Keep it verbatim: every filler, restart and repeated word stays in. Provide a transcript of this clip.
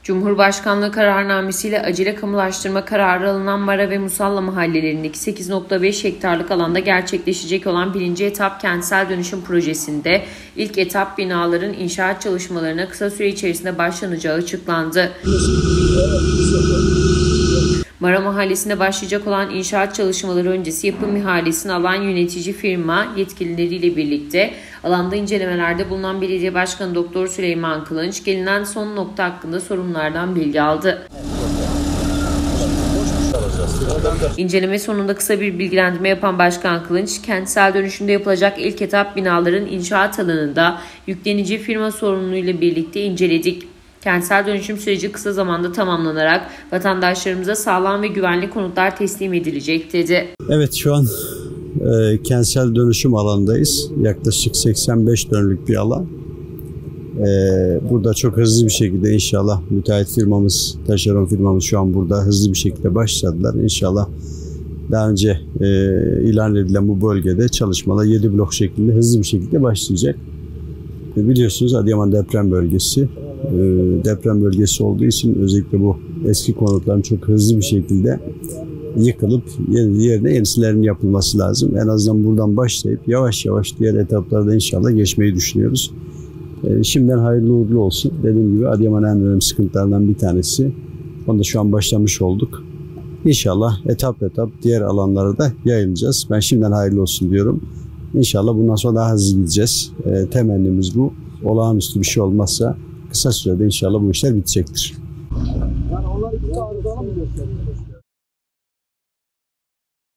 Cumhurbaşkanlığı kararnamesiyle acele kamulaştırma kararı alınan Mara ve Musalla mahallelerindeki sekiz nokta beş hektarlık alanda gerçekleşecek olan birinci etap kentsel dönüşüm projesinde ilk etap binaların inşaat çalışmalarına kısa süre içerisinde başlanacağı açıklandı. Mara Mahallesi'nde başlayacak olan inşaat çalışmaları öncesi yapım ihalesini alan yönetici firma yetkilileriyle birlikte alanda incelemelerde bulunan Belediye Başkanı Doktor Süleyman Kılınç, gelinen son nokta hakkında sorumlulardan bilgi aldı. İnceleme sonunda kısa bir bilgilendirme yapan Başkan Kılınç, kentsel dönüşümde yapılacak ilk etap binaların inşaat alanında yüklenici firma sorumluluğuyla birlikte inceledik. Kentsel dönüşüm süreci kısa zamanda tamamlanarak vatandaşlarımıza sağlam ve güvenli konutlar teslim edilecek dedi. Evet, şu an e, kentsel dönüşüm alanındayız. Yaklaşık seksen beş dönümlük bir alan. E, burada çok hızlı bir şekilde inşallah müteahhit firmamız, taşeron firmamız şu an burada hızlı bir şekilde başladılar. İnşallah daha önce e, ilan edilen bu bölgede çalışmalar yedi blok şeklinde hızlı bir şekilde başlayacak. E, biliyorsunuz Adıyaman deprem bölgesi. Deprem bölgesi olduğu için özellikle bu eski konutların çok hızlı bir şekilde yıkılıp yerine yenisilerinin yapılması lazım. En azından buradan başlayıp yavaş yavaş diğer etaplarda inşallah geçmeyi düşünüyoruz. Şimdiden hayırlı uğurlu olsun. Dediğim gibi Adıyaman'ın en önemli sıkıntılarından bir tanesi. Onu da şu an başlamış olduk. İnşallah etap etap diğer alanlara da yayılacağız. Ben şimdiden hayırlı olsun diyorum. İnşallah bundan sonra daha hızlı gideceğiz. Temennimiz bu. Olağanüstü bir şey olmazsa kısa sürede inşallah bu işler bitecektir.